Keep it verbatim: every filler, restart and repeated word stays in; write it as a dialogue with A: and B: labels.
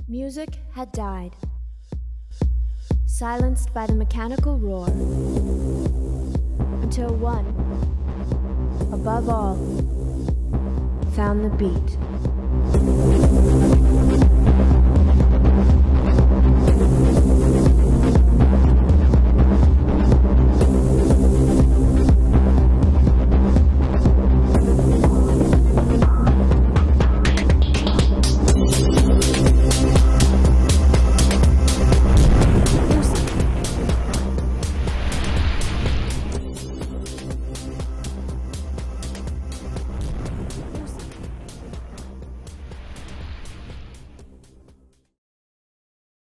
A: Music had died, silenced by the mechanical roar, until one, above all, found the beat.